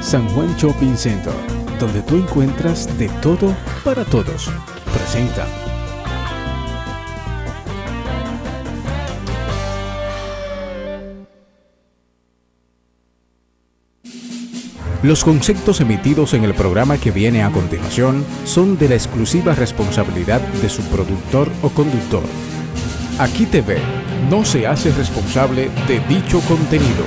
San Juan Shopping Center, donde tú encuentras de todo para todos. Presenta. Los conceptos emitidos en el programa que viene a continuación son de la exclusiva responsabilidad de su productor o conductor. Aquí TV no se hace responsable de dicho contenido.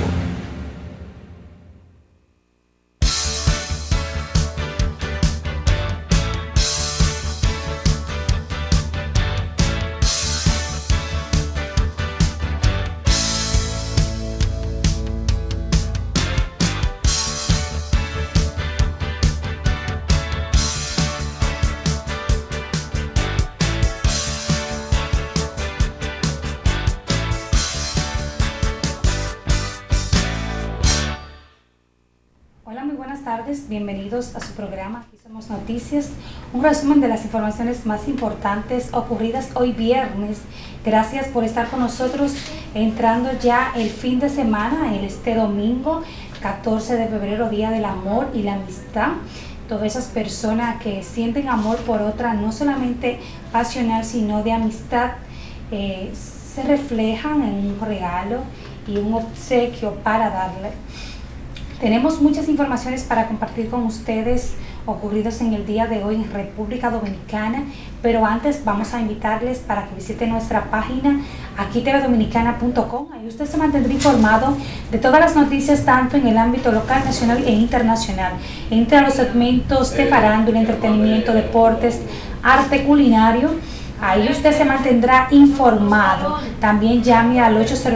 Bienvenidos a su programa, aquí somos Noticias, un resumen de las informaciones más importantes ocurridas hoy viernes. Gracias por estar con nosotros, entrando ya el fin de semana, este domingo 14 de febrero, Día del Amor y la Amistad. Todas esas personas que sienten amor por otra, no solamente pasional, sino de amistad, se reflejan en un regalo y un obsequio para darle. Tenemos muchas informaciones para compartir con ustedes ocurridos en el día de hoy en República Dominicana, pero antes vamos a invitarles para que visiten nuestra página aquitv.dominicana.com. Ahí usted se mantendrá informado de todas las noticias tanto en el ámbito local, nacional e internacional. Entre a los segmentos de farándula, entretenimiento, deportes, arte culinario. Ahí usted se mantendrá informado. También llame al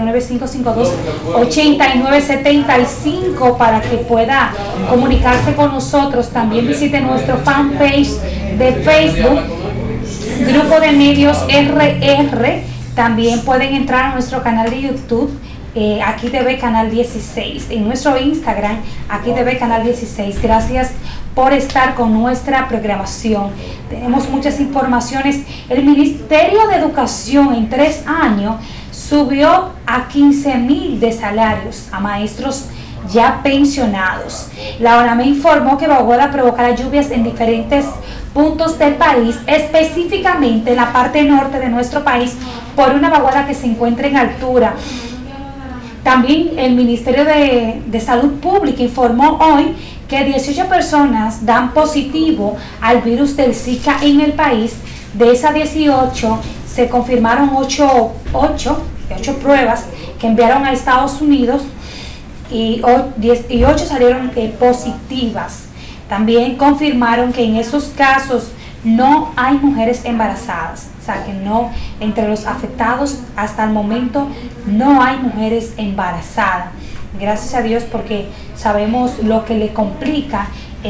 809-552-8975 para que pueda comunicarse con nosotros. También visite nuestro fanpage de Facebook, Grupo de Medios RR. También pueden entrar a nuestro canal de YouTube, Aquí TV Canal 16. En nuestro Instagram, Aquí TV Canal 16. Gracias por estar con nuestra programación. Tenemos muchas informaciones. El Ministerio de Educación en 3 años subió a 15,000 de salarios a maestros ya pensionados. La ONAME informó que vaguada provocará lluvias en diferentes puntos del país, específicamente en la parte norte de nuestro país, por una vaguada que se encuentra en altura. También el Ministerio de Salud Pública informó hoy que 18 personas dan positivo al virus del Zika en el país. De esas 18 se confirmaron 8 pruebas que enviaron a Estados Unidos y 8 salieron positivas. También confirmaron que en esos casos no hay mujeres embarazadas. O sea, que no, entre los afectados hasta el momento no hay mujeres embarazadas. Gracias a Dios, porque sabemos lo que le complica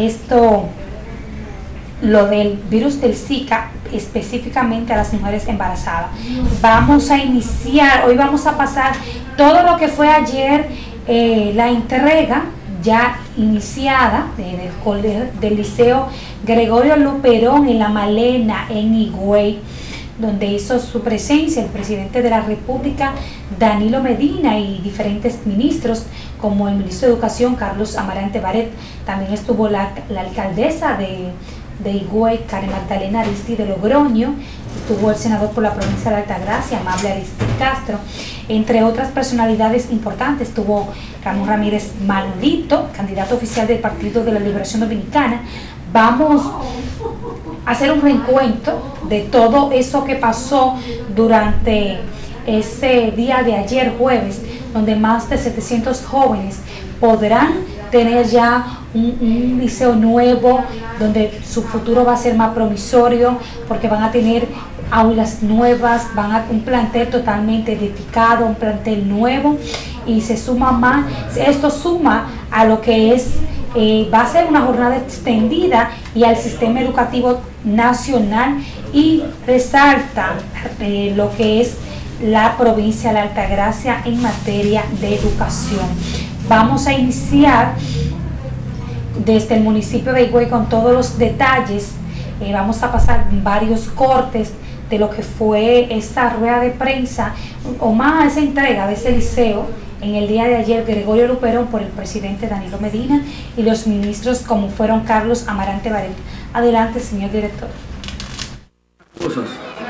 lo del virus del Zika, específicamente a las mujeres embarazadas. Vamos a iniciar, hoy vamos a pasar todo lo que fue ayer, la entrega ya iniciada del Liceo Gregorio Luperón en La Malena, en Higüey, donde hizo su presencia el presidente de la República, Danilo Medina, y diferentes ministros, como el ministro de Educación, Carlos Amarante Baret. También estuvo la alcaldesa de Higüey, Karen Magdalena Aristi de Logroño. Estuvo el senador por la provincia de Altagracia, Amable Aristi Castro. Entre otras personalidades importantes, estuvo Ramón Ramírez Maldito, candidato oficial del Partido de la Liberación Dominicana. Vamos a hacer un reencuentro de todo eso que pasó durante ese día de ayer jueves, donde más de 700 jóvenes podrán tener ya un liceo nuevo, donde su futuro va a ser más promisorio, porque van a tener aulas nuevas, un plantel totalmente edificado, un plantel nuevo, y se suma más. Esto suma a lo que es va a ser una jornada extendida y al sistema educativo nacional, y resalta lo que es la provincia de Altagracia en materia de educación. Vamos a iniciar desde el municipio de Higüey con todos los detalles. Vamos a pasar varios cortes de lo que fue esta rueda de prensa, o más esa entrega de ese liceo en el día de ayer Gregorio Luperón por el presidente Danilo Medina y los ministros como fueron Carlos Amarante Baret. Adelante, señor director. Cosas.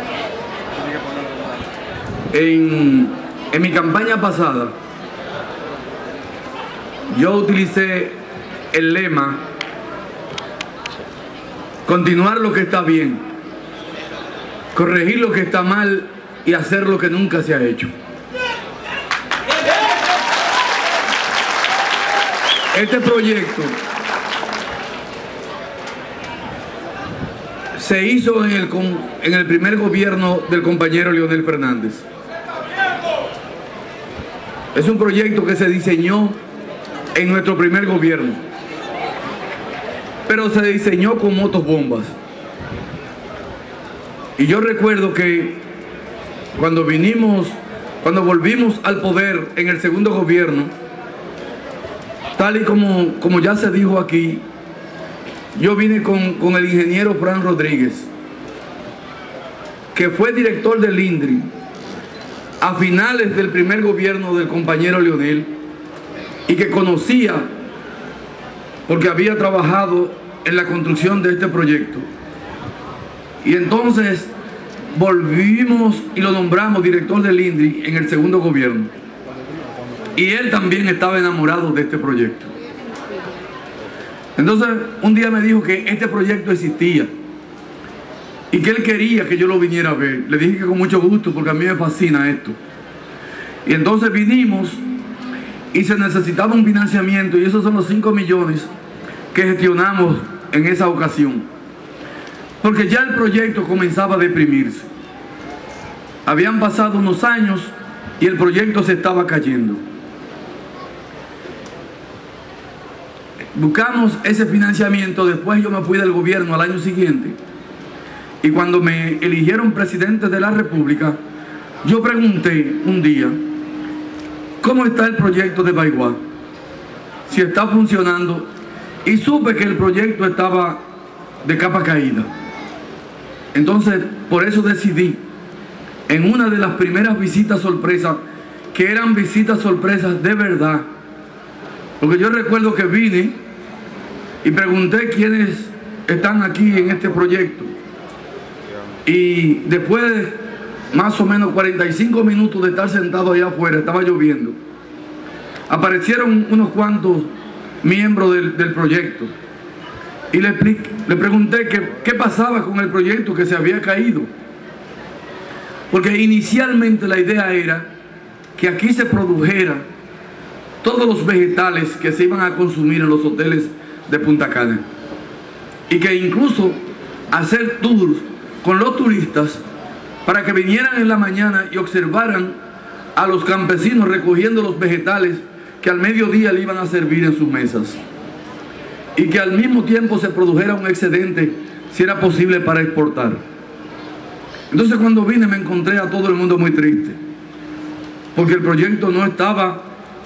En mi campaña pasada, yo utilicé el lema continuar lo que está bien, corregir lo que está mal y hacer lo que nunca se ha hecho. Este proyecto se hizo en el primer gobierno del compañero Leonel Fernández. Es un proyecto que se diseñó en nuestro primer gobierno, pero se diseñó con motobombas. Y yo recuerdo que cuando volvimos al poder en el segundo gobierno, tal y como ya se dijo aquí, yo vine con el ingeniero Fran Rodríguez, que fue director del INDRI a finales del primer gobierno del compañero Leonel, y que conocía, porque había trabajado en la construcción de este proyecto. Y entonces volvimos y lo nombramos director del INDRI en el segundo gobierno. Y él también estaba enamorado de este proyecto. Entonces un día me dijo que este proyecto existía y que él quería que yo lo viniera a ver. Le dije que con mucho gusto, porque a mí me fascina esto. Y entonces vinimos y se necesitaba un financiamiento, y esos son los 5 millones que gestionamos en esa ocasión, porque ya el proyecto comenzaba a deprimirse. Habían pasado unos años y el proyecto se estaba cayendo. Buscamos ese financiamiento. Después yo me fui del gobierno al año siguiente, y cuando me eligieron presidente de la República, yo pregunté un día: ¿cómo está el proyecto de Baigua? Si está funcionando. Y supe que el proyecto estaba de capa caída. Entonces, por eso decidí, en una de las primeras visitas sorpresas, que eran visitas sorpresas de verdad, porque yo recuerdo que vine y pregunté quiénes están aquí en este proyecto, y después de más o menos 45 minutos de estar sentado allá afuera, estaba lloviendo, aparecieron unos cuantos miembros del proyecto, y le pregunté qué pasaba con el proyecto que se había caído, porque inicialmente la idea era que aquí se produjera todos los vegetales que se iban a consumir en los hoteles de Punta Cana, y que incluso hacer tours con los turistas para que vinieran en la mañana y observaran a los campesinos recogiendo los vegetales que al mediodía le iban a servir en sus mesas, y que al mismo tiempo se produjera un excedente, si era posible, para exportar. Entonces cuando vine me encontré a todo el mundo muy triste, porque el proyecto no estaba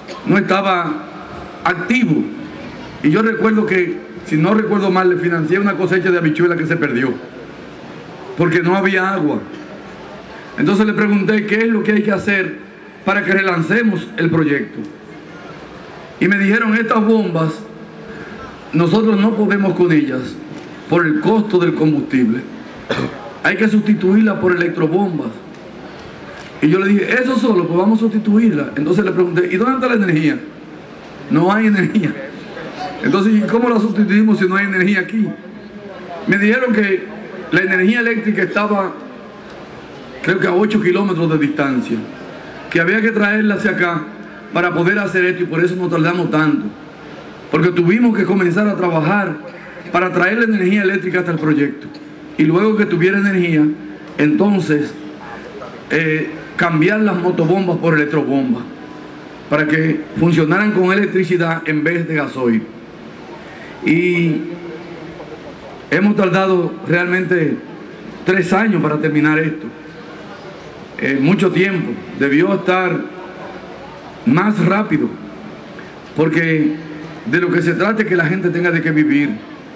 activo. Y yo recuerdo que, si no recuerdo mal, le financié una cosecha de habichuela que se perdió, porque no había agua. Entonces le pregunté qué es lo que hay que hacer para que relancemos el proyecto. Y me dijeron: estas bombas, nosotros no podemos con ellas por el costo del combustible. Hay que sustituirla por electrobombas. Y yo le dije: eso solo, pues vamos a sustituirla. Entonces le pregunté: ¿y dónde está la energía? No hay energía. Entonces, ¿y cómo la sustituimos si no hay energía aquí? Me dijeron que la energía eléctrica estaba, creo que a 8 kilómetros de distancia, que había que traerla hacia acá para poder hacer esto, y por eso nos tardamos tanto, porque tuvimos que comenzar a trabajar para traer la energía eléctrica hasta el proyecto, y luego que tuviera energía, entonces cambiar las motobombas por electrobombas, para que funcionaran con electricidad en vez de gasoil. Y hemos tardado realmente 3 años para terminar esto. Mucho tiempo. Debió estar más rápido, porque de lo que se trata es que la gente tenga de qué vivir.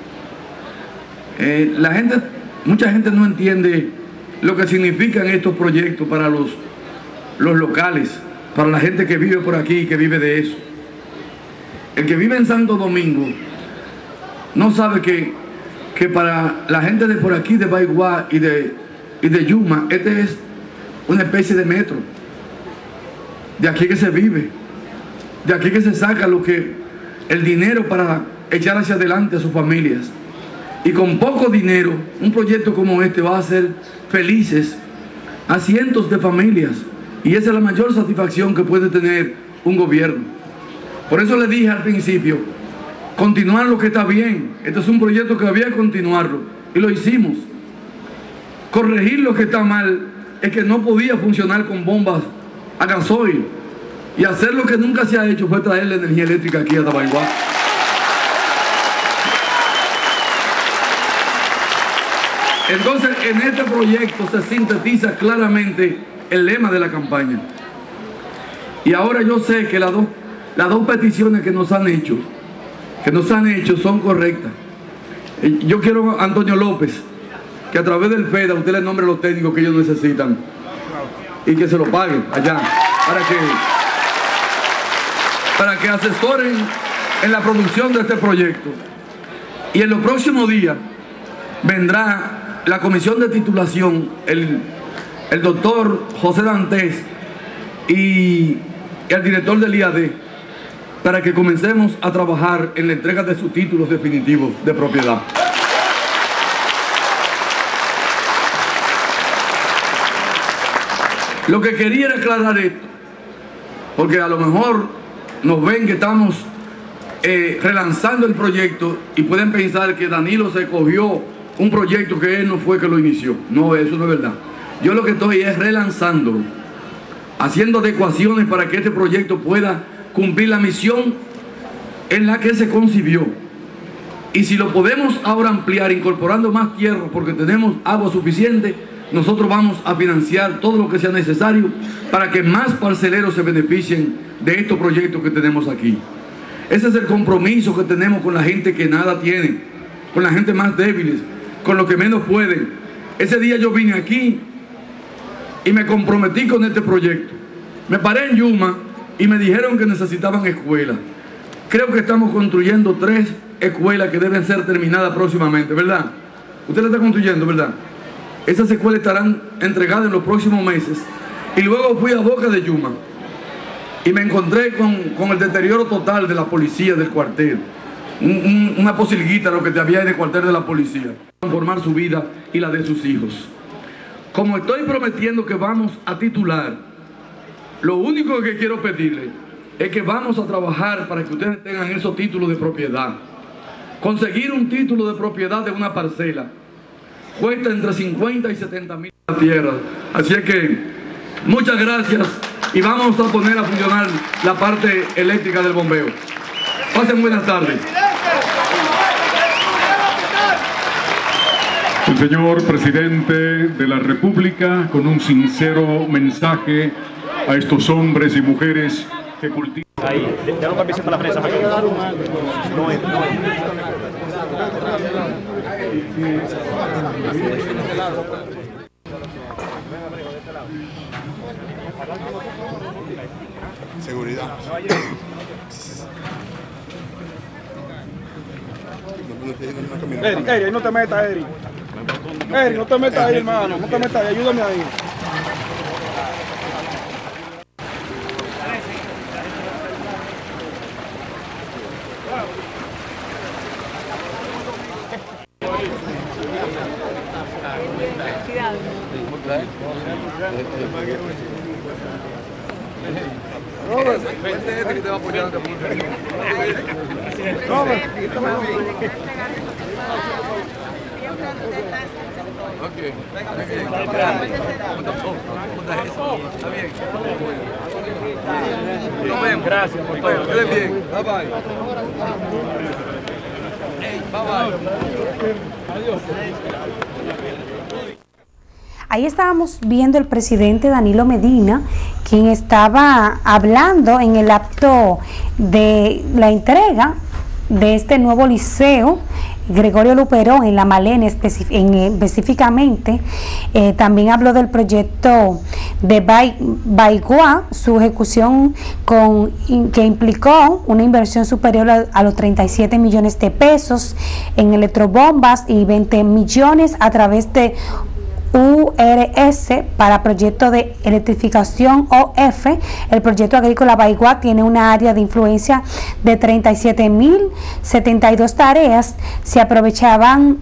Mucha gente no entiende lo que significan estos proyectos para los locales. para la gente que vive por aquí y que vive de eso. El que vive en Santo Domingo no sabe que para la gente de por aquí, de Baigua y de Yuma, este es una especie de metro. De aquí que se vive, de aquí que se saca el dinero para echar hacia adelante a sus familias. Y con poco dinero, un proyecto como este va a hacer felices a cientos de familias. Y esa es la mayor satisfacción que puede tener un gobierno. Por eso le dije al principio, continuar lo que está bien. Este es un proyecto que había que continuarlo. Y lo hicimos. Corregir lo que está mal es que no podía funcionar con bombas a gasoil. Y hacer lo que nunca se ha hecho fue traer la energía eléctrica aquí a Tabaigua. Entonces, en este proyecto se sintetiza claramente el lema de la campaña. Y ahora yo sé que las dos peticiones que nos han hecho son correctas. Yo quiero a Antonio López que a través del FEDA usted le nombre los técnicos que ellos necesitan y que se lo paguen allá para que asesoren en la producción de este proyecto. Y en los próximos días vendrá la comisión de titulación, el doctor José Dantes y el director del IAD, para que comencemos a trabajar en la entrega de sus títulos definitivos de propiedad. Lo que quería era aclarar esto, porque a lo mejor nos ven que estamos relanzando el proyecto y pueden pensar que Danilo se cogió un proyecto que él no fue que lo inició. No, eso no es verdad. Yo lo que estoy es relanzándolo, haciendo adecuaciones para que este proyecto pueda cumplir la misión en la que se concibió. Y si lo podemos ahora ampliar incorporando más tierra porque tenemos agua suficiente, nosotros vamos a financiar todo lo que sea necesario para que más parceleros se beneficien de estos proyectos que tenemos aquí. Ese es el compromiso que tenemos con la gente que nada tiene, con la gente más débiles, con los que menos pueden. Ese día yo vine aquí y me comprometí con este proyecto. Me paré en Yuma y me dijeron que necesitaban escuelas. Creo que estamos construyendo 3 escuelas que deben ser terminadas próximamente, ¿verdad? Usted la está construyendo, ¿verdad? Esas escuelas estarán entregadas en los próximos meses. Y luego fui a Boca de Yuma y me encontré con el deterioro total de la policía del cuartel. Una posilguita lo que te había en el cuartel de la policía. Transformar su vida y la de sus hijos. Como estoy prometiendo que vamos a titular, lo único que quiero pedirle es que vamos a trabajar para que ustedes tengan esos títulos de propiedad. Conseguir un título de propiedad de una parcela cuesta entre 50 y 70 mil tierras. Así es que muchas gracias y vamos a poner a funcionar la parte eléctrica del bombeo. Pasen buenas tardes. El señor presidente de la República, con un sincero mensaje a estos hombres y mujeres que cultivan. Ahí, ya no cambies para la prensa. No es. Seguridad. Eri, no te metas, Eri. Eri, no te metas ahí, hermano. No te metas ahí, ayúdame ahí. Robert, este que te va a apoyar. Robert, Nos vemos. Gracias por todo. Queden bien. Bye bye. Bye bye. adiós. Ahí estábamos viendo el presidente Danilo Medina, quien estaba hablando en el acto de la entrega de este nuevo liceo Gregorio Luperón en La Malena específicamente. También habló del proyecto de Baigua, su ejecución que implicó una inversión superior a los 37 millones de pesos en electrobombas y 20 millones a través de URS para proyecto de electrificación OF. El proyecto agrícola Baigua tiene una área de influencia de 37.072 tareas. Se aprovechaban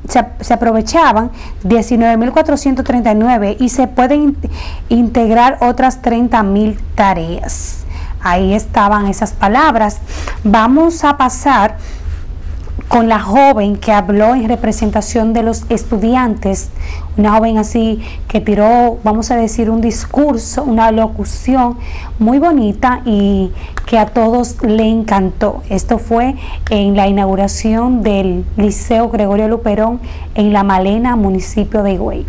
19.439 y se pueden integrar otras 30.000 tareas. Ahí estaban esas palabras. Vamos a pasar con la joven que habló en representación de los estudiantes, una joven así que tiró, vamos a decir, un discurso, una locución muy bonita y que a todos le encantó. Esto fue en la inauguración del Liceo Gregorio Luperón en La Malena, municipio de Higüey.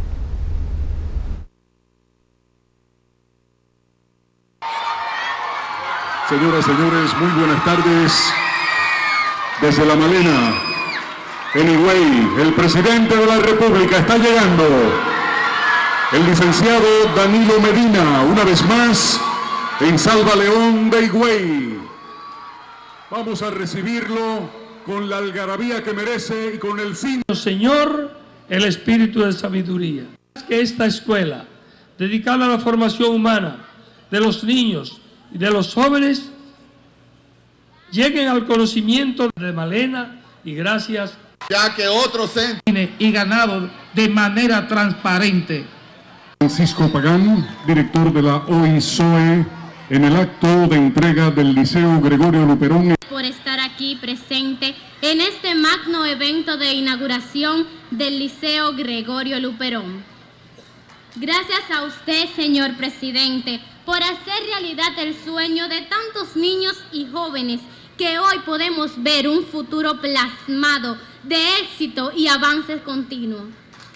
Señoras, señores, muy buenas tardes. Desde La Malena, en Higüey, el presidente de la República está llegando. El licenciado Danilo Medina, una vez más, en Salva León de Higüey. Vamos a recibirlo con la algarabía que merece y con el fin. Señor, el espíritu de sabiduría. Que esta escuela, dedicada a la formación humana de los niños y de los jóvenes, lleguen al conocimiento de Malena y gracias ya que otros y ganado de manera transparente. Francisco Pagán, director de la OISOE, en el acto de entrega del Liceo Gregorio Luperón. Por estar aquí presente en este magno evento de inauguración del Liceo Gregorio Luperón. Gracias a usted, señor presidente, por hacer realidad el sueño de tantos niños y jóvenes que hoy podemos ver un futuro plasmado de éxito y avances continuos.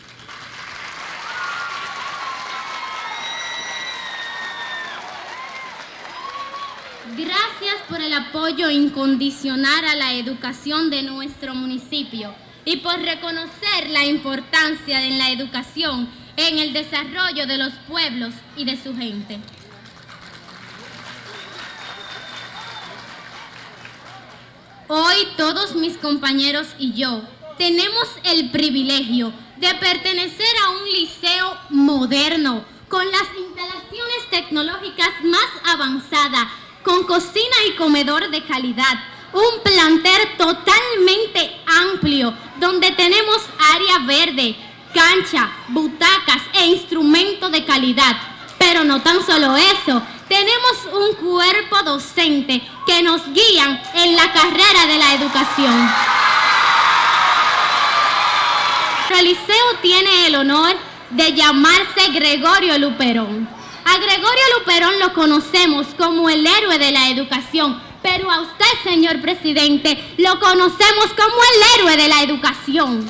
Gracias por el apoyo incondicional a la educación de nuestro municipio y por reconocer la importancia de la educación en el desarrollo de los pueblos y de su gente. Hoy todos mis compañeros y yo tenemos el privilegio de pertenecer a un liceo moderno, con las instalaciones tecnológicas más avanzadas, con cocina y comedor de calidad, un plantel totalmente amplio, donde tenemos área verde, cancha, butacas e instrumentos de calidad. Pero no tan solo eso, tenemos un cuerpo docente que nos guían en la carrera de la educación. Nuestro liceo tiene el honor de llamarse Gregorio Luperón. A Gregorio Luperón lo conocemos como el héroe de la educación, pero a usted, señor presidente, lo conocemos como el héroe de la educación.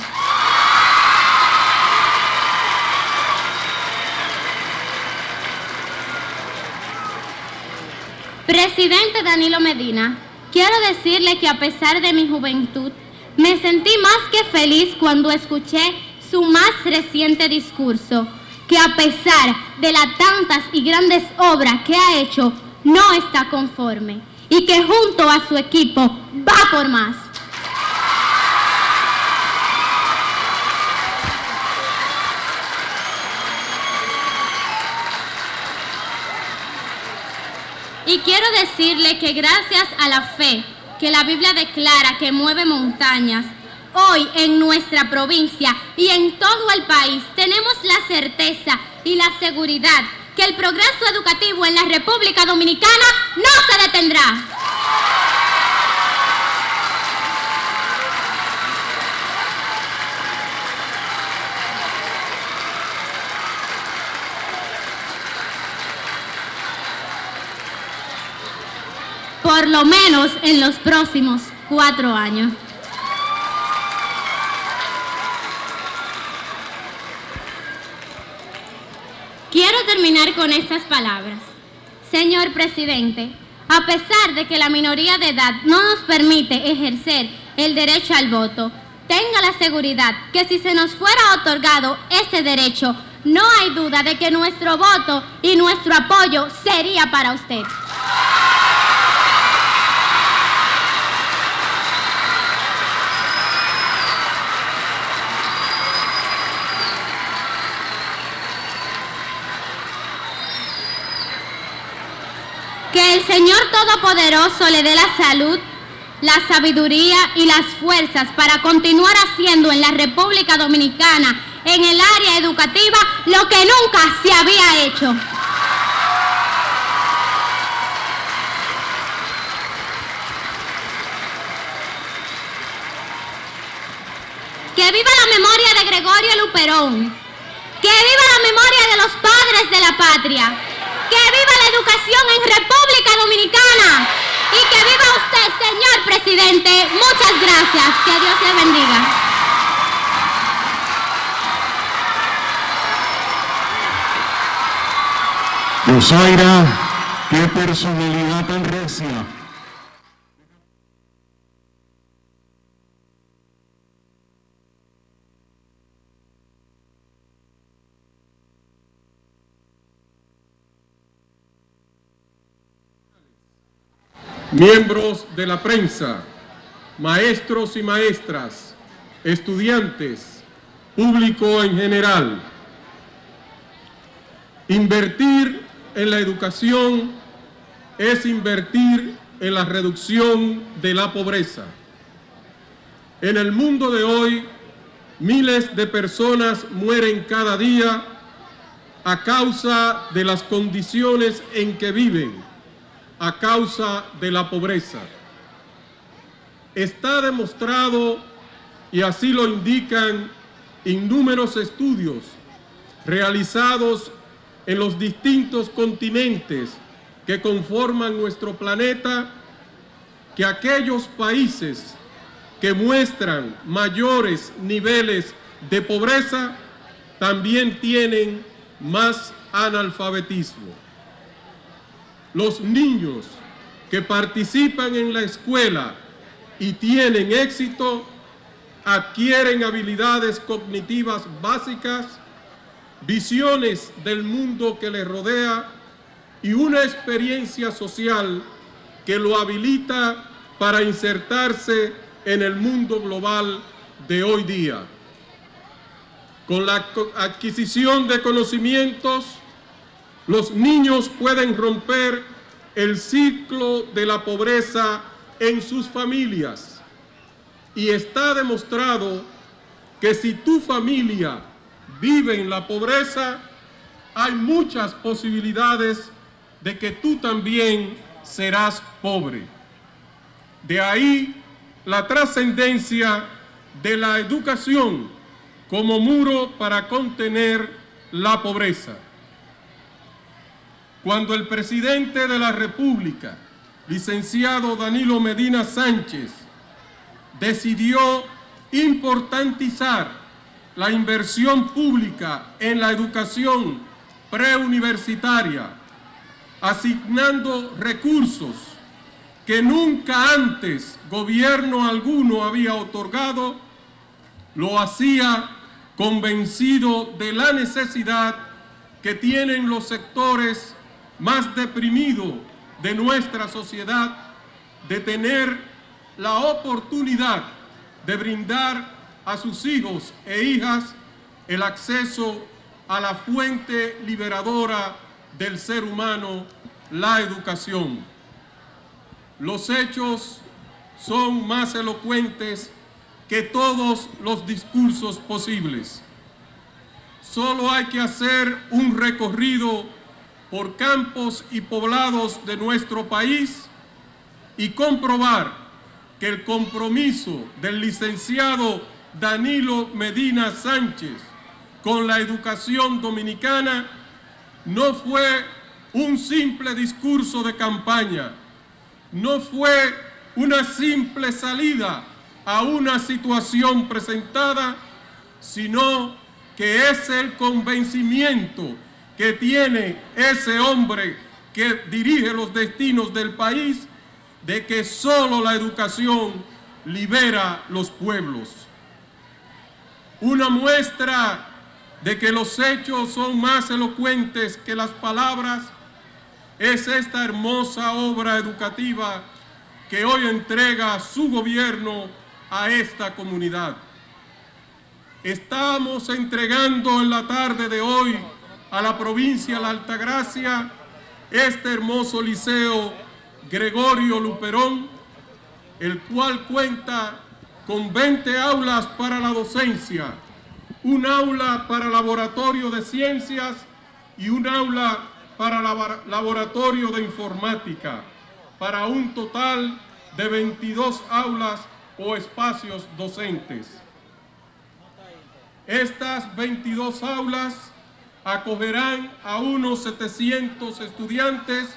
Presidente Danilo Medina, quiero decirle que a pesar de mi juventud, me sentí más que feliz cuando escuché su más reciente discurso, que a pesar de las tantas y grandes obras que ha hecho, no está conforme y que junto a su equipo va por más. Y quiero decirle que gracias a la fe que la Biblia declara que mueve montañas, hoy en nuestra provincia y en todo el país tenemos la certeza y la seguridad que el progreso educativo en la República Dominicana no se detendrá. Por lo menos en los próximos 4 años. Quiero terminar con estas palabras. Señor presidente, a pesar de que la minoría de edad no nos permite ejercer el derecho al voto. Tenga la seguridad que si se nos fuera otorgado ese derecho, no hay duda de que nuestro voto y nuestro apoyo sería para usted. Que el Señor Todopoderoso le dé la salud, la sabiduría y las fuerzas para continuar haciendo en la República Dominicana, en el área educativa, lo que nunca se había hecho. Que viva la memoria de Gregorio Luperón. Que viva la memoria de los padres de la patria. ¡Que viva la educación en República Dominicana! Y que viva usted, señor presidente. Muchas gracias. Que Dios le bendiga. Yosaira, qué personalidad tan recia. Miembros de la prensa, maestros y maestras, estudiantes, público en general. Invertir en la educación es invertir en la reducción de la pobreza. En el mundo de hoy, miles de personas mueren cada día a causa de las condiciones en que viven, a causa de la pobreza. Está demostrado, y así lo indican innúmeros estudios realizados en los distintos continentes que conforman nuestro planeta, que aquellos países que muestran mayores niveles de pobreza también tienen más analfabetismo. Los niños que participan en la escuela y tienen éxito adquieren habilidades cognitivas básicas, visiones del mundo que les rodea y una experiencia social que lo habilita para insertarse en el mundo global de hoy día. Con la adquisición de conocimientos, los niños pueden romper el ciclo de la pobreza en sus familias. Y está demostrado que si tu familia vive en la pobreza, hay muchas posibilidades de que tú también serás pobre. De ahí la trascendencia de la educación como muro para contener la pobreza. Cuando el presidente de la República, licenciado Danilo Medina Sánchez, decidió importantizar la inversión pública en la educación preuniversitaria, asignando recursos que nunca antes gobierno alguno había otorgado, lo hacía convencido de la necesidad que tienen los sectores más deprimidos de nuestra sociedad de tener la oportunidad de brindar a sus hijos e hijas el acceso a la fuente liberadora del ser humano, la educación. Los hechos son más elocuentes que todos los discursos posibles. Solo hay que hacer un recorrido por campos y poblados de nuestro país y comprobar que el compromiso del licenciado Danilo Medina Sánchez con la educación dominicana no fue un simple discurso de campaña, no fue una simple salida a una situación presentada, sino que es el convencimiento que tiene ese hombre que dirige los destinos del país de que solo la educación libera los pueblos. Una muestra de que los hechos son más elocuentes que las palabras es esta hermosa obra educativa que hoy entrega su gobierno a esta comunidad. Estamos entregando en la tarde de hoy a la provincia de la Altagracia este hermoso liceo Gregorio Luperón, el cual cuenta con 20 aulas para la docencia, un aula para laboratorio de ciencias y un aula para laboratorio de informática, para un total de 22 aulas o espacios docentes. Estas 22 aulas acogerán a unos 700 estudiantes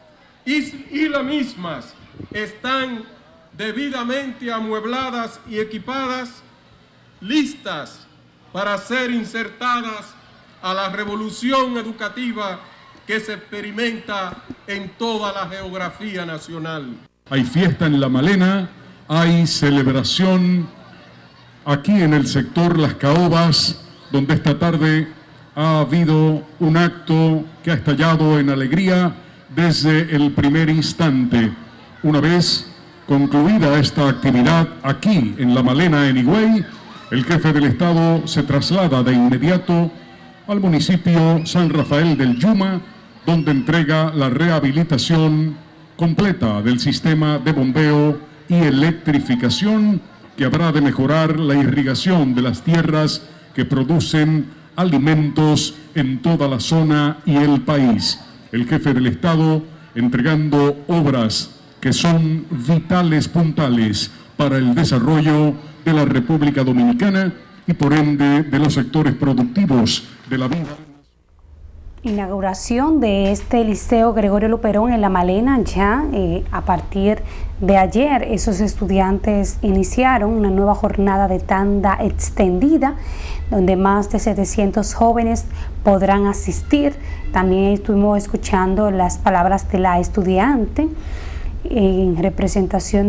y las mismas están debidamente amuebladas y equipadas, listas para ser insertadas a la revolución educativa que se experimenta en toda la geografía nacional. Hay fiesta en La Malena, hay celebración aquí en el sector Las Caobas, donde esta tarde ha habido un acto que ha estallado en alegría desde el primer instante. Una vez concluida esta actividad aquí en La Malena, en Higüey, el jefe del Estado se traslada de inmediato al municipio San Rafael del Yuma, donde entrega la rehabilitación completa del sistema de bombeo y electrificación que habrá de mejorar la irrigación de las tierras que producen alimentos en toda la zona y el país. El jefe del Estado entregando obras que son vitales, puntales para el desarrollo de la República Dominicana y por ende de los sectores productivos de la vida. Inauguración de este Liceo Gregorio Luperón en La Malena. Ya a partir de ayer esos estudiantes iniciaron una nueva jornada de tanda extendida donde más de 700 jóvenes podrán asistir. También estuvimos escuchando las palabras de la estudiante en representación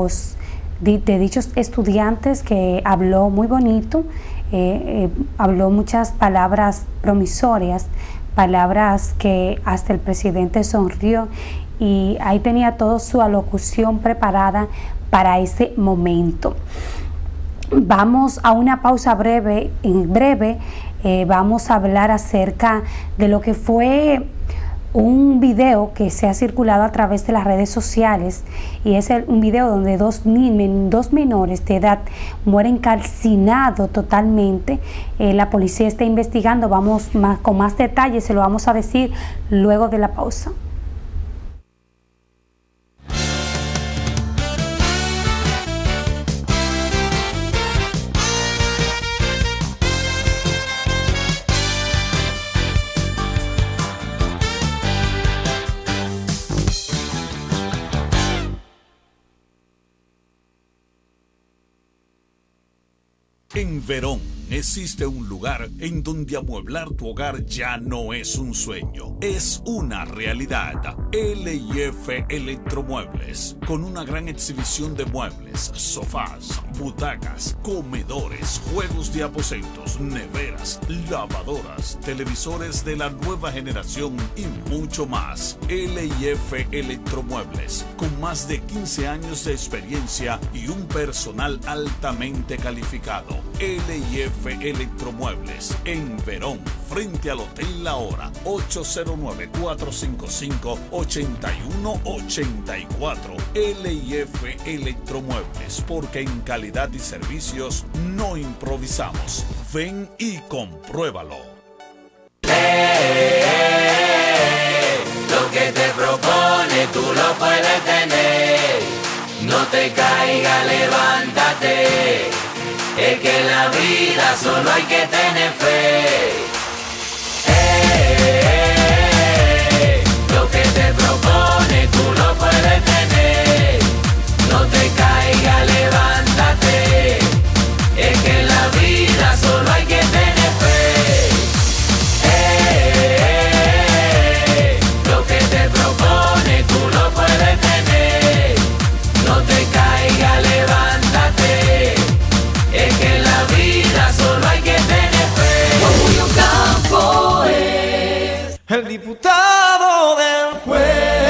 de dichos estudiantes, que habló muy bonito, habló muchas palabras promisorias, palabras que hasta el presidente sonrió, y ahí tenía toda su alocución preparada para ese momento. Vamos a una pausa breve. En breve vamos a hablar acerca de lo que fue un video que se ha circulado a través de las redes sociales, y es un video donde dos menores de edad mueren calcinados totalmente. La policía está investigando. Vamos con más detalles, se lo vamos a decir luego de la pausa. En Verón existe un lugar en donde amueblar tu hogar ya no es un sueño, es una realidad. LIF Electromuebles, con una gran exhibición de muebles, sofás, butacas, comedores, juegos de aposentos, neveras, lavadoras, televisores de la nueva generación y mucho más. LIF Electromuebles, con más de 15 años de experiencia y un personal altamente calificado. LIF Electromuebles, en Verón, frente al Hotel La Hora, 809-455-8184. LIF Electromuebles, porque en calidad y servicios no improvisamos. Ven y compruébalo. Lo que te propone tú lo puedes tener. No te caigas, levántate. Es que en la vida solo hay que tener fe. Lo que te propone tú lo puedes tener. No te caigas, levántate. Es que en la vida solo hay que tener fe. Lo que te propone tú lo puedes tener. No te caigas, levántate. diputado del pueblo.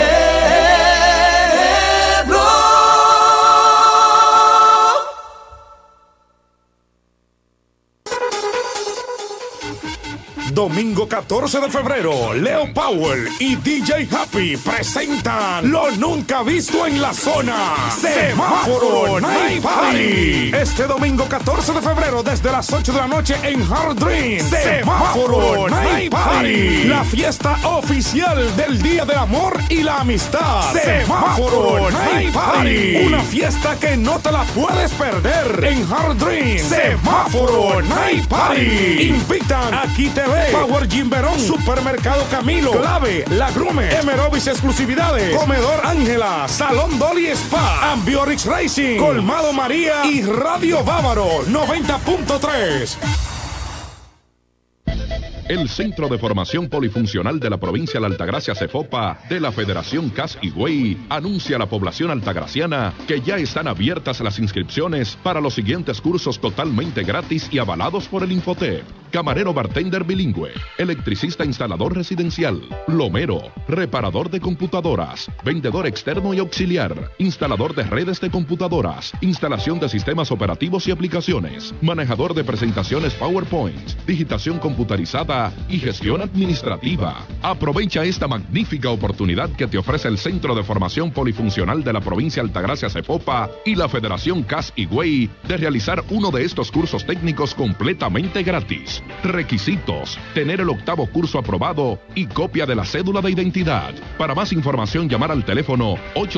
Domingo 14 de febrero, Leo Powell y DJ Happy presentan lo nunca visto en la zona, Semáforo Night Party. Este domingo 14 de febrero desde las 8 de la noche en Hard Dream, Semáforo Night Party. La fiesta oficial del Día del Amor y la Amistad, Semáforo Night Party. Una fiesta que no te la puedes perder en Hard Dream, Semáforo Night Party. Invitan Aquí TV, Power Gym Verón, Supermercado Camilo, Clave, La Grume, Emerovis Exclusividades, Comedor Ángela, Salón Dolly Spa, Ambiorix Racing, Colmado María y Radio Bávaro 90.3. El Centro de Formación Polifuncional de la Provincia de Altagracia CEFOPA de la Federación CAS Higüey anuncia a la población altagraciana que ya están abiertas las inscripciones para los siguientes cursos totalmente gratis y avalados por el Infotep: camarero bartender bilingüe, electricista instalador residencial, plomero, reparador de computadoras, vendedor externo y auxiliar, instalador de redes de computadoras, instalación de sistemas operativos y aplicaciones, manejador de presentaciones PowerPoint, digitación computarizada y gestión administrativa. Aprovecha esta magnífica oportunidad que te ofrece el Centro de Formación Polifuncional de la Provincia de Altagracia CEFOPA y la Federación CAS Higüey de realizar uno de estos cursos técnicos completamente gratis. Requisitos: tener el 8º curso aprobado y copia de la cédula de identidad. Para más información, llamar al teléfono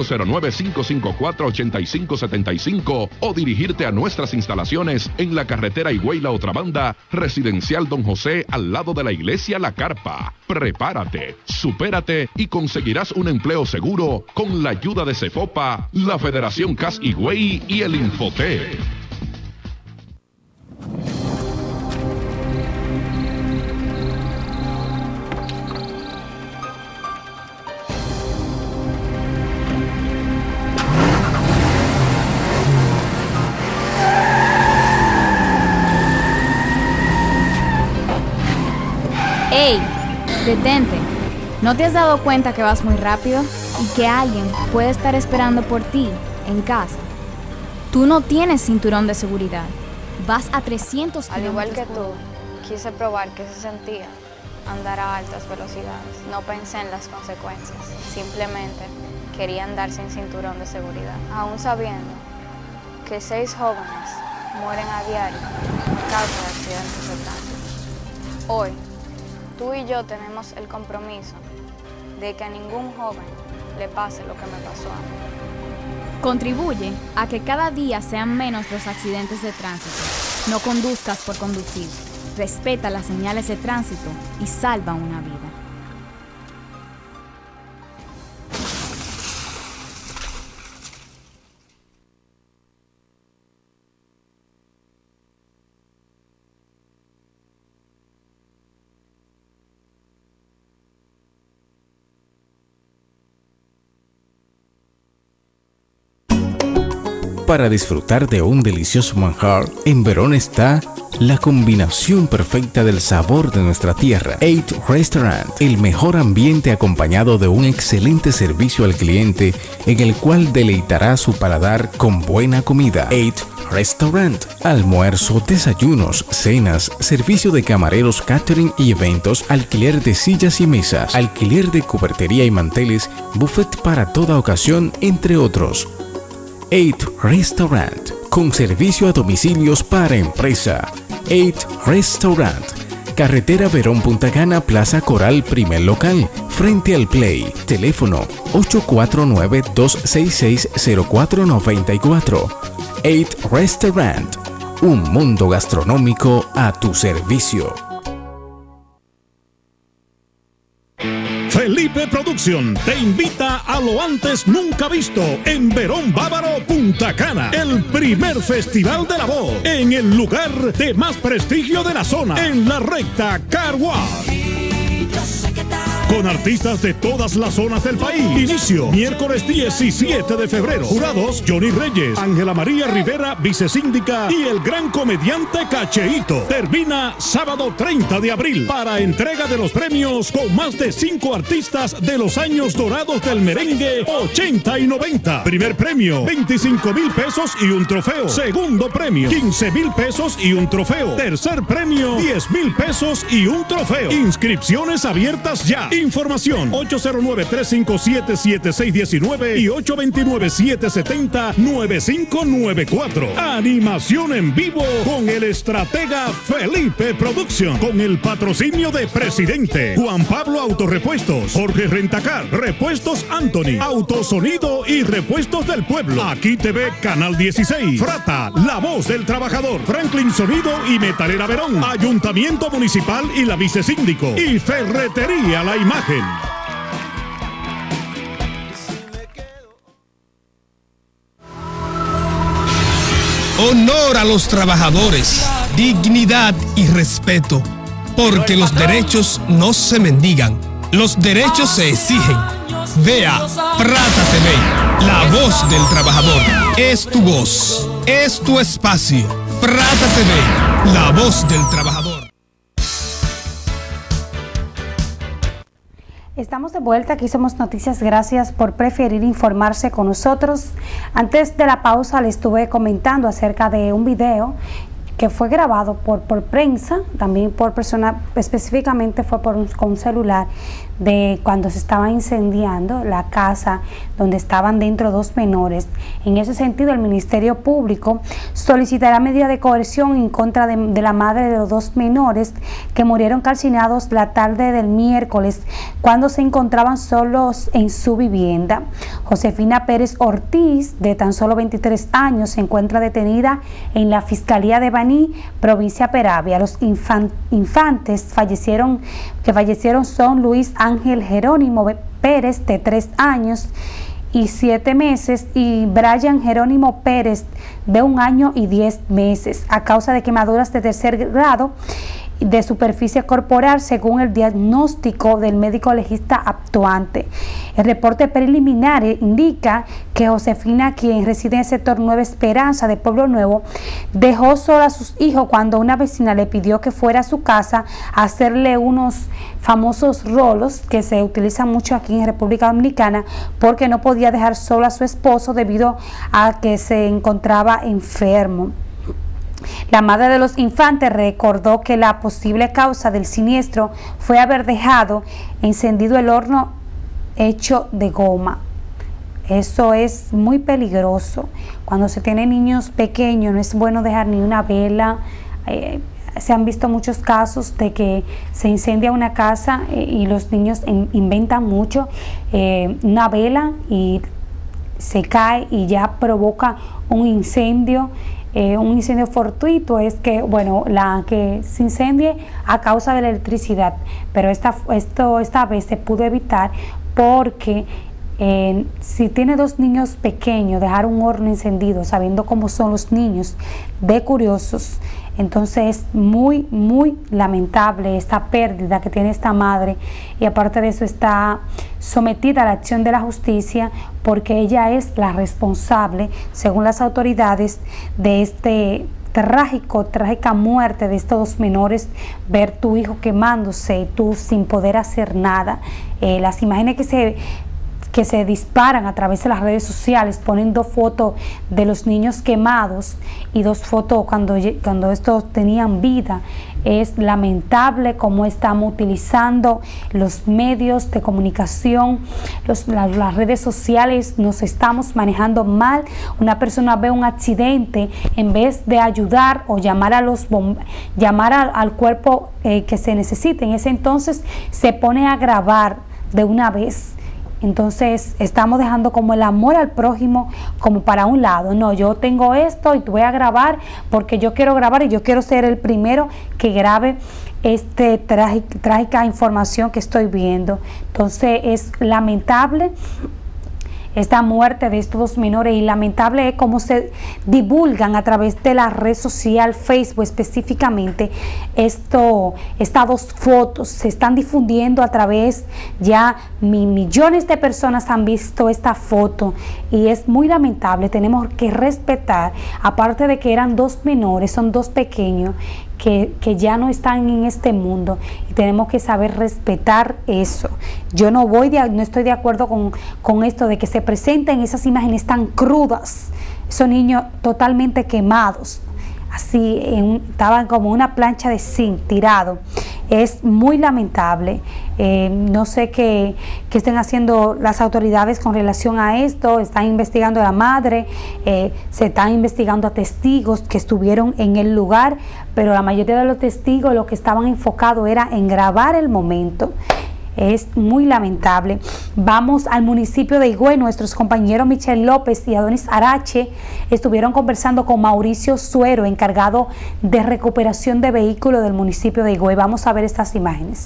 809-554-8575 o dirigirte a nuestras instalaciones en la carretera Higüey La Otra Banda, Residencial Don José, al lado de la iglesia La Carpa. Prepárate, supérate y conseguirás un empleo seguro con la ayuda de CEFOPA, la Federación CAS Higüey y el Infotep. ¡Ey! Detente. ¿No te has dado cuenta que vas muy rápido y que alguien puede estar esperando por ti en casa? Tú no tienes cinturón de seguridad. Vas a 300 Al igual que tú, quise probar qué se sentía andar a altas velocidades. No pensé en las consecuencias. Simplemente quería andar sin cinturón de seguridad. Aún sabiendo que 6 jóvenes mueren a diario a causa de accidentes de tránsito. Hoy, tú y yo tenemos el compromiso de que a ningún joven le pase lo que me pasó a mí. Contribuye a que cada día sean menos los accidentes de tránsito. No conduzcas por conducir. Respeta las señales de tránsito y salva una vida. Para disfrutar de un delicioso manjar, en Verón está la combinación perfecta del sabor de nuestra tierra. 8 Restaurant, el mejor ambiente acompañado de un excelente servicio al cliente en el cual deleitará su paladar con buena comida. 8 Restaurant, almuerzo, desayunos, cenas, servicio de camareros, catering y eventos, alquiler de sillas y mesas, alquiler de cubertería y manteles, buffet para toda ocasión, entre otros. 8 Restaurant, con servicio a domicilios para empresa. 8 Restaurant, carretera Verón Punta Cana, Plaza Coral, primer local, frente al Play. Teléfono 849-266-0494. 8 Restaurant, un mundo gastronómico a tu servicio. Felipe Production te invita a lo antes nunca visto en Verón Bávaro, Punta Cana, el primer festival de la voz en el lugar de más prestigio de la zona, en la recta Car Wash. con artistas de todas las zonas del país. Inicio miércoles 17 de febrero. Jurados Johnny Reyes, Ángela María Rivera, vicesíndica, y el gran comediante Cacheíto. Termina sábado 30 de abril para entrega de los premios con más de 5 artistas de los años dorados del merengue 80 y 90. Primer premio, 25,000 pesos y un trofeo. Segundo premio, 15,000 pesos y un trofeo. Tercer premio, 10,000 pesos y un trofeo. Inscripciones abiertas ya. Información 809-357-7619 y 829-770-9594. Animación en vivo con el estratega Felipe Production, con el patrocinio de Presidente, Juan Pablo Autorepuestos, Jorge Rentacar, Repuestos Anthony, Autosonido y Repuestos del Pueblo. Aquí TV Canal 16. Frata, La Voz del Trabajador, Franklin Sonido y Metalera Verón, Ayuntamiento Municipal y la Vicesíndico, y Ferretería La Imagen. Honor a los trabajadores, dignidad y respeto, porque los derechos no se mendigan, los derechos se exigen. Vea Frata TV, la voz del trabajador. Es tu voz, es tu espacio. Frata TV, la voz del trabajador. Estamos de vuelta, aquí Somos Noticias, gracias por preferir informarse con nosotros. Antes de la pausa le estuve comentando acerca de un video que fue grabado por prensa, también por persona, específicamente fue con un celular, de cuando se estaba incendiando la casa donde estaban dentro 2 menores. En ese sentido, el Ministerio Público solicitará medida de coerción en contra de la madre de los 2 menores que murieron calcinados la tarde del miércoles cuando se encontraban solos en su vivienda. Josefina Pérez Ortiz, de tan solo 23 años, se encuentra detenida en la Fiscalía de Baní, provincia Peravia. Los infantes que fallecieron son Luis Ángel Jerónimo Pérez, de 3 años y 7 meses, y Brian Jerónimo Pérez, de 1 año y 10 meses, a causa de quemaduras de tercer grado de superficie corporal, según el diagnóstico del médico legista actuante. El reporte preliminar indica que Josefina, quien reside en el sector Nueva Esperanza de Pueblo Nuevo, dejó sola a sus hijos cuando una vecina le pidió que fuera a su casa a hacerle unos famosos rolos que se utilizan mucho aquí en República Dominicana, porque no podía dejar solo a su esposo debido a que se encontraba enfermo. La madre de los infantes recordó que la posible causa del siniestro fue haber dejado encendido el horno hecho de goma. Eso es muy peligroso. Cuando se tiene niños pequeños no es bueno dejar ni una vela. Se han visto muchos casos de que se incendia una casa y los niños inventan mucho, una vela, y se cae y ya provoca un incendio. Un incendio fortuito es que, bueno, la que se incendie a causa de la electricidad, pero esta vez se pudo evitar porque si tiene 2 niños pequeños, dejar un horno encendido, sabiendo cómo son los niños de curiosos, entonces es muy, muy lamentable esta pérdida que tiene esta madre, y aparte de eso está sometida a la acción de la justicia porque ella es la responsable, según las autoridades, de trágica muerte de estos 2 menores. Ver tu hijo quemándose y tú sin poder hacer nada. Las imágenes que se disparan a través de las redes sociales ponen 2 fotos de los niños quemados y 2 fotos cuando estos tenían vida. Es lamentable cómo estamos utilizando los medios de comunicación, las redes sociales, nos estamos manejando mal. Una persona ve un accidente, en vez de ayudar o llamar al cuerpo que se necesite, en ese entonces se pone a grabar de una vez. Entonces estamos dejando como el amor al prójimo como para un lado. No, yo tengo esto y te voy a grabar porque yo quiero grabar y yo quiero ser el primero que grabe trágica información que estoy viendo. Entonces es lamentable esta muerte de estos dos menores, y lamentable es cómo se divulgan a través de la red social Facebook específicamente estas dos fotos. Se están difundiendo a través, ya millones de personas han visto esta foto y es muy lamentable. Tenemos que respetar, aparte de que eran dos menores, son dos pequeños que ya no están en este mundo, y tenemos que saber respetar eso. Yo no estoy de acuerdo con esto de que se presenten esas imágenes tan crudas, esos niños totalmente quemados, así estaban como una plancha de zinc tirado. Es muy lamentable. No sé qué estén haciendo las autoridades con relación a esto. Están investigando a la madre, se están investigando a testigos que estuvieron en el lugar, pero la mayoría de los testigos lo que estaban enfocados era en grabar el momento. Es muy lamentable. Vamos al municipio de Higüey. Nuestros compañeros Michelle López y Adonis Arache estuvieron conversando con Mauricio Suero, encargado de recuperación de vehículos del municipio de Higüey. Vamos a ver estas imágenes.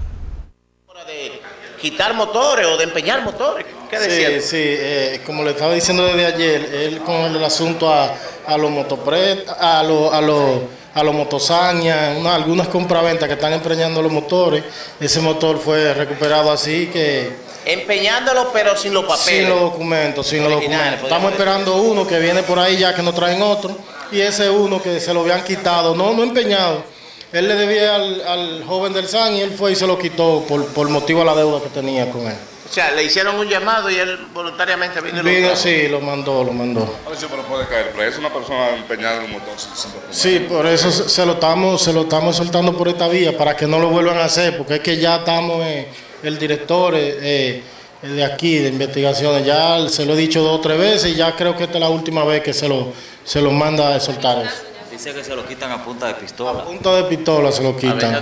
De quitar motores o de empeñar motores. ¿Qué decía? Sí, como le estaba diciendo desde ayer, él con el asunto a los motopret, a los motosañas, algunas compraventas que están empeñando los motores. Ese motor fue recuperado así que... Empeñándolo pero sin los papeles. Sin los documentos, Estamos esperando uno que viene por ahí ya que nos traen otro, y ese uno que se lo habían quitado, no empeñado. Él le debía al joven del SAN y él fue y se lo quitó por motivo de la deuda que tenía con él. O sea, le hicieron un llamado y él voluntariamente vino y lo trajo. Sí, lo mandó. A ver si puede caer, pero es una persona empeñada en un motor. Sí, por eso se lo estamos soltando por esta vía, para que no lo vuelvan a hacer, porque es que ya estamos, el director de aquí, de investigaciones, ya se lo he dicho 2 o 3 veces, y ya creo que esta es la última vez que se lo manda a soltar eso. Dice que se lo quitan a punta de pistola. A punta de pistola se lo quitan.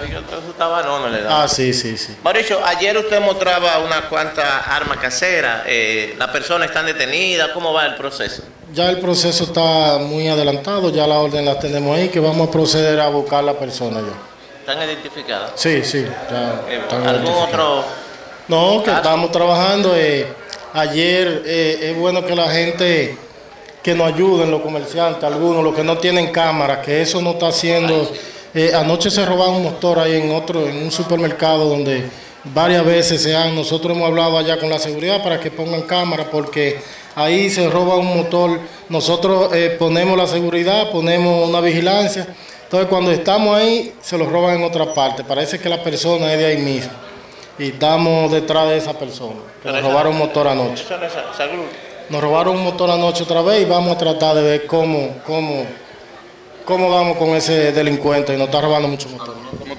Sí. Mauricio, ayer usted mostraba unas cuantas armas caseras. ¿Las personas están detenidas? ¿Cómo va el proceso? Ya el proceso está muy adelantado, ya la orden la tenemos ahí, que vamos a proceder a buscar a la persona ya. ¿Están identificadas? Sí, ya. ¿Algún otro? No, que estamos trabajando. Ayer es bueno que la gente... que nos ayuden, los comerciantes, algunos, los que no tienen cámara, que eso no está haciendo. Anoche se robaron un motor ahí en un supermercado donde varias veces nosotros hemos hablado allá con la seguridad para que pongan cámara, porque ahí se roba un motor. Nosotros ponemos la seguridad, ponemos una vigilancia, entonces cuando estamos ahí se los roban en otra parte. Parece que la persona es de ahí mismo y estamos detrás de esa persona, que nos robaron un motor anoche. Nos robaron un motor anoche otra vez y vamos a tratar de ver cómo vamos con ese delincuente, y nos está robando muchos motores.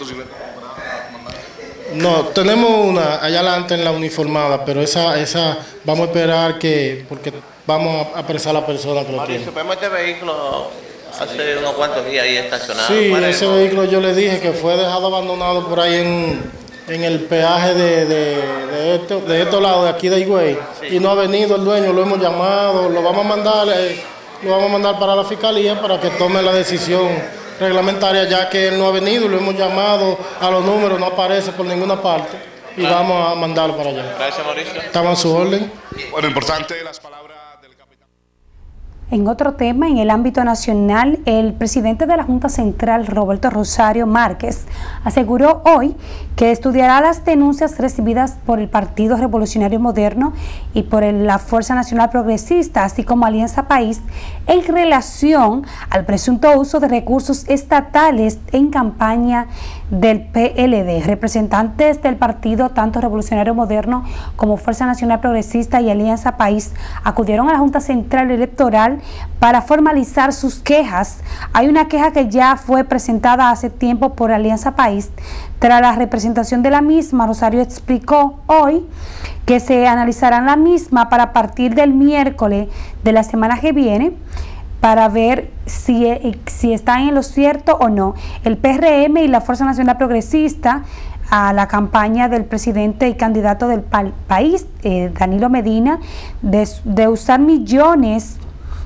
No, tenemos una allá adelante en la uniformada, pero esa vamos a esperar porque vamos a apresar a la persona que lo tiene. Supimos este vehículo hace unos cuantos días ahí estacionado. Sí, ese vehículo yo le dije que fue dejado abandonado por ahí en el peaje de estos lados de aquí de Higüey, y no ha venido el dueño. Lo hemos llamado, lo vamos a mandar para la fiscalía para que tome la decisión reglamentaria, ya que él no ha venido. Lo hemos llamado a los números, no aparece por ninguna parte, y vamos a mandarlo para allá. Gracias, Mauricio. Estamos a su orden. Bueno, importante las palabras del capitán. En otro tema, en el ámbito nacional, el presidente de la Junta Central, Roberto Rosario Márquez, aseguró hoy que estudiará las denuncias recibidas por el Partido Revolucionario Moderno y por la Fuerza Nacional Progresista, así como Alianza País, en relación al presunto uso de recursos estatales en campaña del PLD. Representantes del partido, tanto Revolucionario Moderno como Fuerza Nacional Progresista y Alianza País, acudieron a la Junta Central Electoral para formalizar sus quejas. Hay una queja que ya fue presentada hace tiempo por Alianza País. Tras la representación de la misma, Rosario explicó hoy que se analizarán la misma para partir del miércoles de la semana que viene, para ver si están en lo cierto o no. El PRM y la Fuerza Nacional Progresista, a la campaña del presidente y candidato del país, Danilo Medina, de usar millones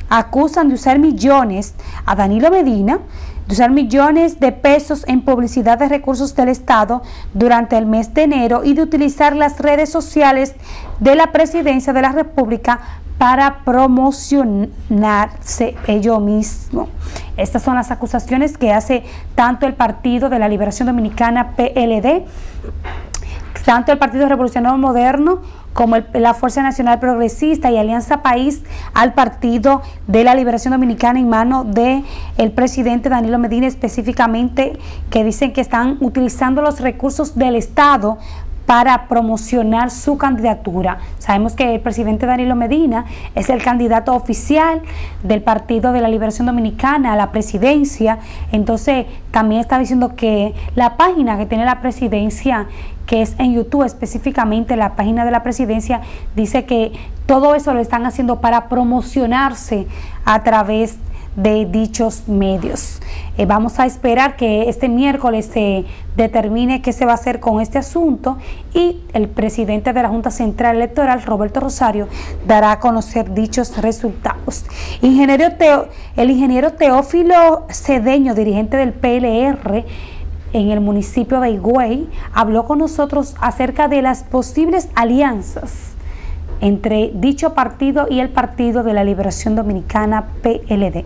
acusan de usar millones a Danilo Medina, de usar millones de pesos en publicidad de recursos del Estado durante el mes de enero y de utilizar las redes sociales de la Presidencia de la República para promocionarse ellos mismos. Estas son las acusaciones que hace tanto el Partido de la Liberación Dominicana, PLD, tanto el Partido Revolucionario Moderno como la Fuerza Nacional Progresista y Alianza País al Partido de la Liberación Dominicana en mano del presidente Danilo Medina, específicamente, que dicen que están utilizando los recursos del Estado para promocionar su candidatura. Sabemos que el presidente Danilo Medina es el candidato oficial del Partido de la Liberación Dominicana a la presidencia, entonces también está diciendo que la página que tiene la presidencia, que es en YouTube, específicamente la página de la presidencia, dice que todo eso lo están haciendo para promocionarse a través de dichos medios. Vamos a esperar que este miércoles se determine qué se va a hacer con este asunto y el presidente de la Junta Central Electoral, Roberto Rosario, dará a conocer dichos resultados. El ingeniero Teófilo Cedeño, dirigente del PLR en el municipio de Higüey, habló con nosotros acerca de las posibles alianzas entre dicho partido y el Partido de la Liberación Dominicana, PLD.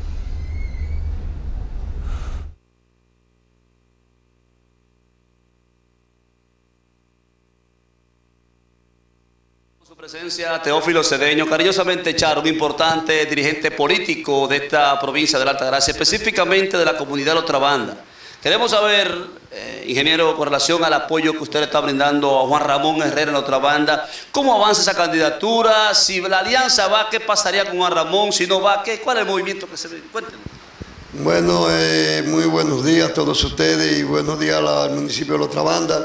Su presencia, Teófilo Cedeño, cariñosamente Charo, un importante dirigente político de esta provincia de la Altagracia, específicamente de la comunidad de la otra banda. Queremos saber, ingeniero, con relación al apoyo que usted le está brindando a Juan Ramón Herrera en la otra banda, ¿cómo avanza esa candidatura? Si la alianza va, ¿qué pasaría con Juan Ramón? Si no va, ¿cuál es el movimiento que se ve? Cuéntenos. Bueno, muy buenos días a todos ustedes y buenos días al municipio de la otra banda.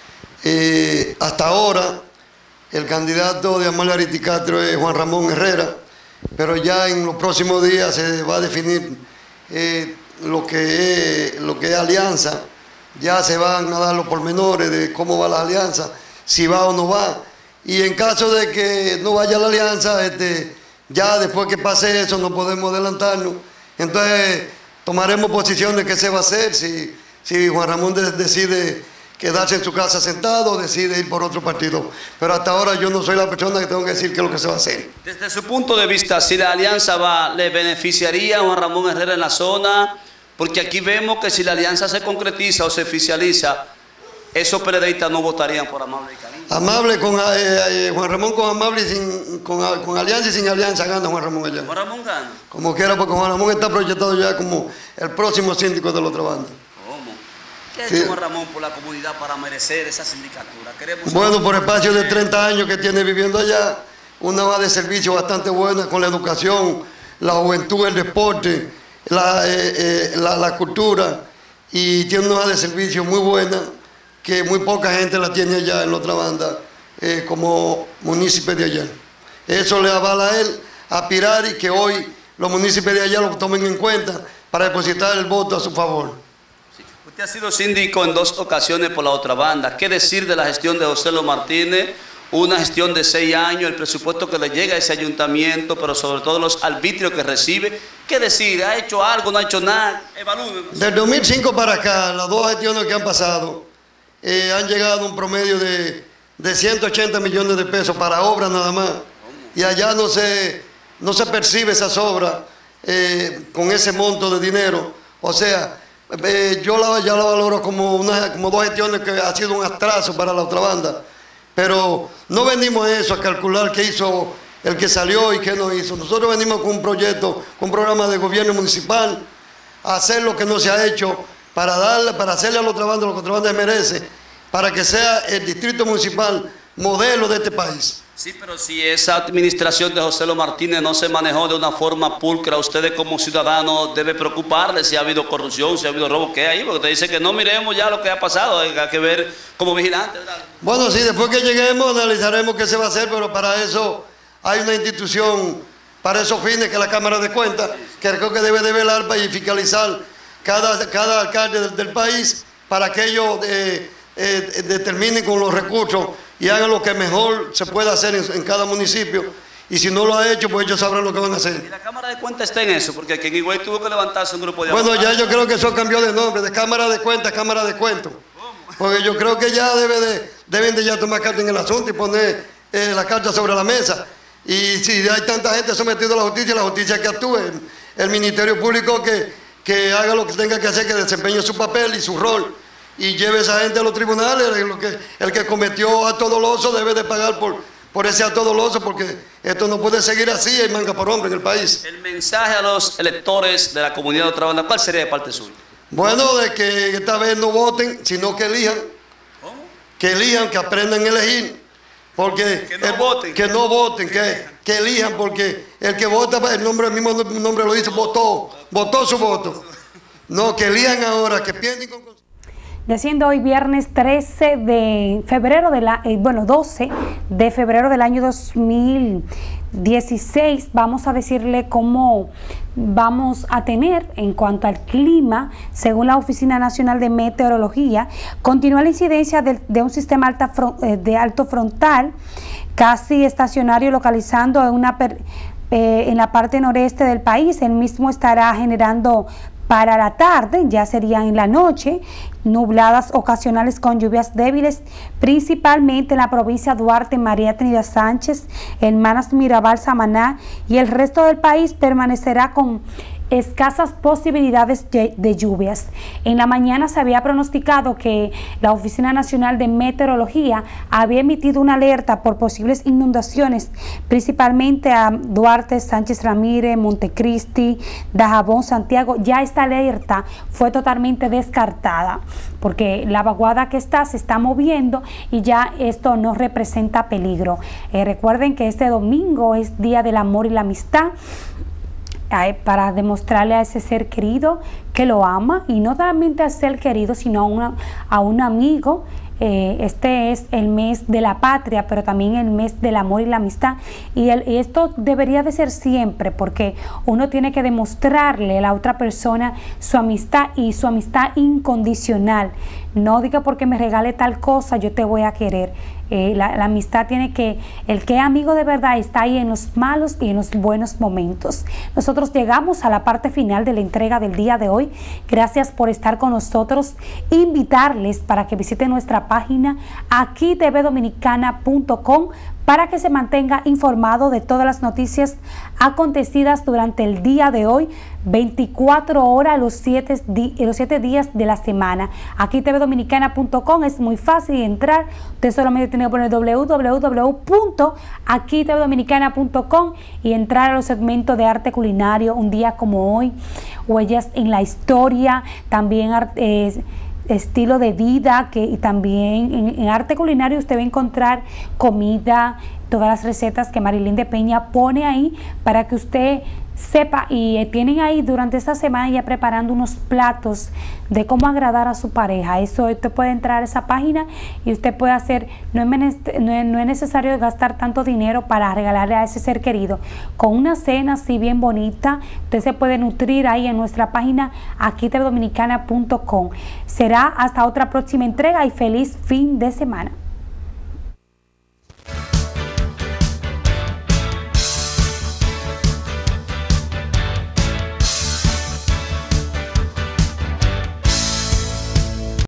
Hasta ahora, el candidato de Amalia Aristicastro es Juan Ramón Herrera, pero ya en los próximos días se va a definir lo que es alianza. Ya se van a dar los pormenores de cómo va la alianza, si va o no va. Y en caso de que no vaya la alianza, ya después que pase eso no podemos adelantarnos. Entonces tomaremos posición de qué se va a hacer, si Juan Ramón decide quedarse en su casa sentado o decide ir por otro partido. Pero hasta ahora yo no soy la persona que tengo que decir qué es lo que se va a hacer. Desde su punto de vista, si la alianza va, ¿le beneficiaría a Juan Ramón Herrera en la zona? Porque aquí vemos que si la alianza se concretiza o se oficializa, esos PLDistas no votarían por Amable y Cariño. Amable con Juan Ramón, con Amable y con alianza y sin alianza gana Juan Ramón allá. Juan Ramón gana. Como quiera, porque Juan Ramón está proyectado ya como el próximo síndico de la otra banda. ¿Cómo? ¿Qué ha hecho Juan Ramón por la comunidad para merecer esa sindicatura? Bueno, por espacio de 30 años que tiene viviendo allá, una hoja de servicio bastante buena con la educación, la juventud, el deporte, la cultura, y tiene una hoja de servicio muy buena que muy poca gente la tiene allá en la otra banda como municipio de allá. Eso le avala a él aspirar y que hoy los municipios de allá lo tomen en cuenta para depositar el voto a su favor. Sí. Usted ha sido síndico en 2 ocasiones por la otra banda. ¿Qué decir de la gestión de José Lo Martínez? Una gestión de 6 años, el presupuesto que le llega a ese ayuntamiento, pero sobre todo los arbitrios que recibe. ¿Qué decir? ¿Ha hecho algo? ¿No ha hecho nada? Evalúe. Del 2005 para acá, las 2 gestiones que han pasado, han llegado a un promedio de 180 millones de pesos para obras nada más. Y allá no se percibe esas obras con ese monto de dinero. O sea, yo ya la valoro como 2 gestiones que ha sido un atraso para la otra banda. Pero no venimos a eso, a calcular qué hizo el que salió y qué no hizo. Nosotros venimos con un proyecto, con un programa de gobierno municipal, a hacer lo que no se ha hecho, para hacerle a la otra banda lo que la otra banda merece, para que sea el distrito municipal modelo de este país. Sí, pero si esa administración de José Lo Martínez no se manejó de una forma pulcra, ustedes como ciudadanos deben preocuparles si ha habido corrupción, si ha habido robo, ¿qué hay? Porque usted dice que no miremos ya lo que ha pasado, hay que ver como vigilante, ¿verdad? Bueno, sí, después que lleguemos analizaremos qué se va a hacer, pero para eso hay una institución, para esos fines, que es la Cámara de Cuentas, que creo que debe de velar y fiscalizar cada alcalde del país para que ellos determinen con los recursos y hagan lo que mejor se pueda hacer en cada municipio y si no lo ha hecho, pues ellos sabrán lo que van a hacer. ¿Y la Cámara de Cuentas está en eso? Porque aquí en Higüey tuvo que levantarse un grupo de Bueno, abogados. ya yo creo que eso cambió de nombre, de Cámara de Cuentas a Cámara de Cuentos. Porque yo creo que ya deben de ya tomar carta en el asunto y poner la carta sobre la mesa. Y si hay tanta gente sometida a la justicia que actúe, el Ministerio Público que haga lo que tenga que hacer, que desempeñe su papel y su rol y lleve a esa gente a los tribunales. El que cometió acto doloso debe de pagar por ese acto doloso, porque esto no puede seguir así, hay manga por hombre en el país. El mensaje a los electores de la comunidad de otra banda, ¿cuál sería de parte suya? Bueno, de que esta vez no voten, sino que elijan. ¿Cómo? Que elijan, que aprendan a elegir. Porque Que no voten. Que no voten, que elijan, porque el que vota, el mismo nombre lo dice, votó su voto. No, que elijan ahora, que piensen con... Ya siendo hoy viernes 13 de febrero 12 de febrero del año 2016, vamos a decirle cómo vamos a tener en cuanto al clima. Según la Oficina Nacional de Meteorología, continúa la incidencia de un sistema de alto frontal casi estacionario localizando en la parte noreste del país. El mismo estará generando para la tarde, ya serían en la noche, nubladas ocasionales con lluvias débiles, principalmente en la provincia de Duarte, María Trinidad Sánchez, Hermanas Mirabal, Samaná, y el resto del país permanecerá con escasas posibilidades de lluvias. En la mañana se había pronosticado que la Oficina Nacional de Meteorología había emitido una alerta por posibles inundaciones, principalmente a Duarte, Sánchez Ramírez, Montecristi, Dajabón, Santiago. Ya esta alerta fue totalmente descartada porque la vaguada que se está moviendo y ya esto no representa peligro. Recuerden que este domingo es Día del Amor y la Amistad, para demostrarle a ese ser querido que lo ama, y no solamente al ser querido, sino a un amigo. Este es el mes de la patria, pero también el mes del amor y la amistad, y esto debería de ser siempre, porque uno tiene que demostrarle a la otra persona su amistad, y su amistad incondicional. No diga porque me regale tal cosa yo te voy a querer. La amistad tiene que, el que es amigo de verdad está ahí en los malos y en los buenos momentos. Nosotros llegamos a la parte final de la entrega del día de hoy. Gracias por estar con nosotros. Invitarles para que visiten nuestra página akitvdominicana.com para que se mantenga informado de todas las noticias acontecidas durante el día de hoy, 24 horas los 7 días de la semana. akitvdominicana.com es muy fácil entrar. Usted solamente tiene que poner www.akitvdominicana.com y entrar a los segmentos de arte culinario, un día como hoy, huellas en la historia, también estilo de vida, y también en arte culinario usted va a encontrar comida, todas las recetas que Marilyn de Peña pone ahí para que usted sepa, y tienen ahí durante esta semana ya preparando unos platos de cómo agradar a su pareja. Eso usted puede entrar a esa página y usted puede hacer, no es necesario gastar tanto dinero para regalarle a ese ser querido. Con una cena así bien bonita, usted se puede nutrir ahí en nuestra página akitvdominicana.com. Será hasta otra próxima entrega y feliz fin de semana.